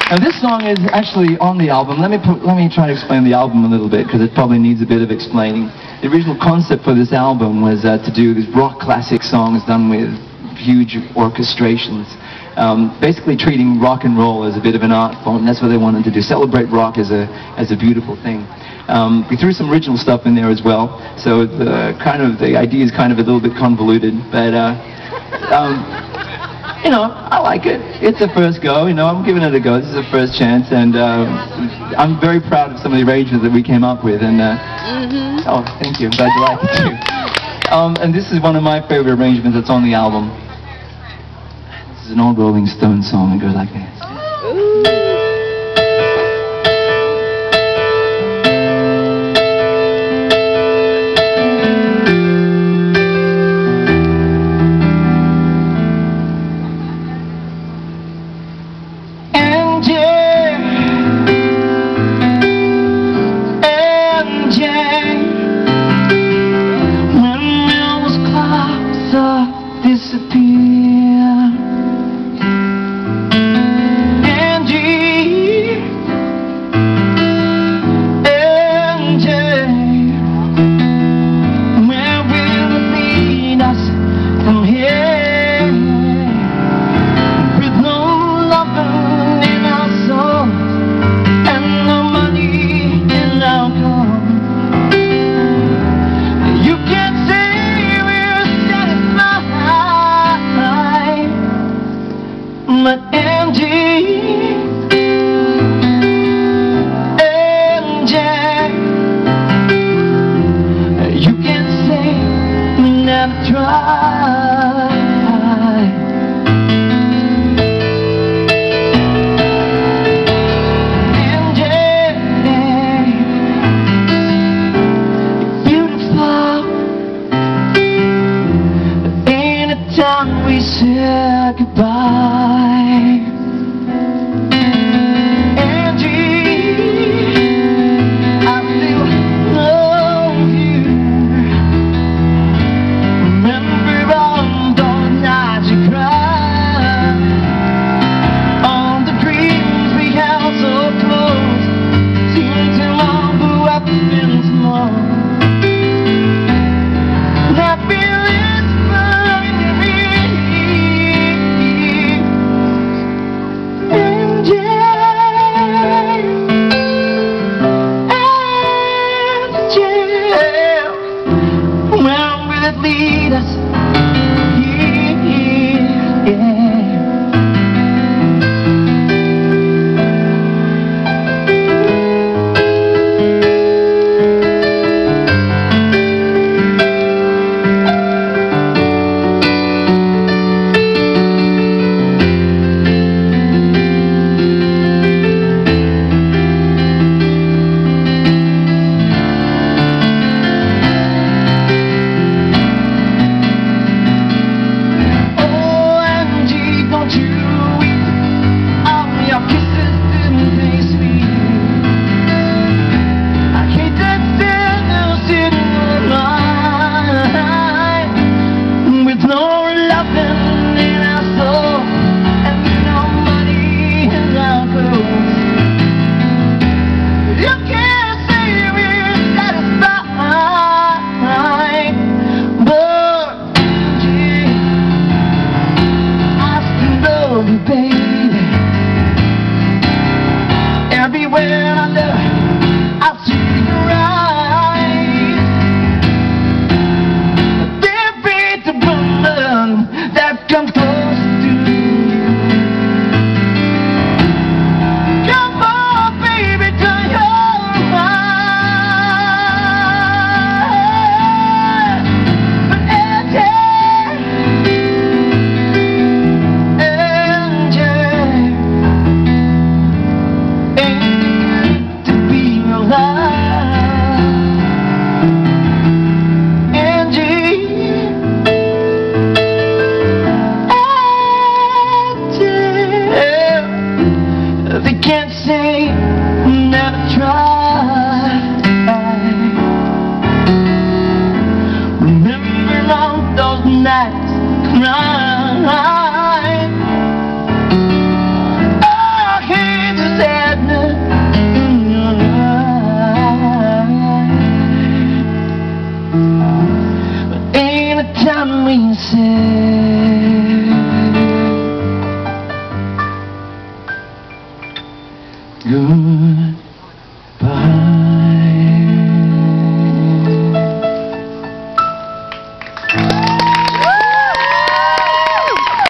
Now this song is actually on the album. Let me try to explain the album a little bit, because it probably needs a bit of explaining. The original concept for this album was to do these rock classic songs done with huge orchestrations. Basically treating rock and roll as a bit of an art form. That's what they wanted to do. Celebrate rock as a beautiful thing. We threw some original stuff in there as well. So the idea is kind of a little bit convoluted, but you know, I like it. It's a first go, you know, I'm giving it a go. This is a first chance, and I'm very proud of some of the arrangements that we came up with, and oh, thank you, I'm glad you like it too. And this is one of my favorite arrangements that's on the album. This is an old Rolling Stones song, it goes like this. But Angie, you can say we never tried. Angie, you're beautiful. Anytime we say goodbye. Lead us, everywhere I look, I see your eyes. There ain't a woman that comes close to you. Come on, baby, turn your mind. But they can't say never tried. Remember all those nights crying. I hate to we said goodbye.